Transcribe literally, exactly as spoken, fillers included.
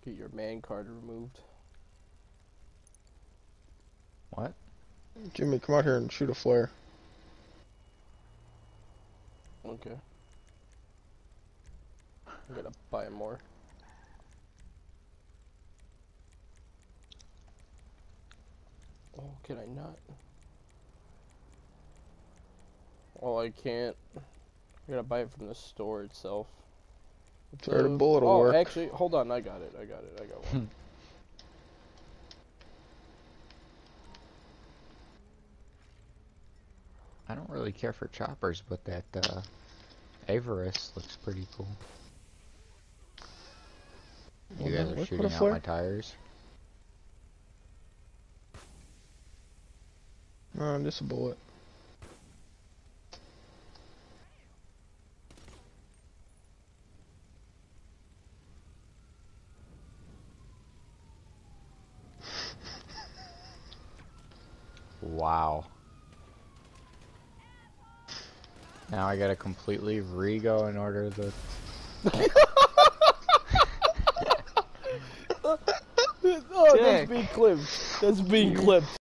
Get your man card removed. What? Jimmy, come out here and shoot a flare. Okay. I'm gonna buy more. Oh, can I not? Oh, I can't. I gotta buy it from the store itself. Sorry, the bullet will oh, work. actually, hold on. I got it. I got it. I got one. I don't really care for choppers, but that uh, Avarus looks pretty cool. You Well, guys that are work shooting with a out flare? my tires. No, just a bullet. Wow. Now I gotta completely re-go in order to... Oh, that's being clipped. That's being clipped.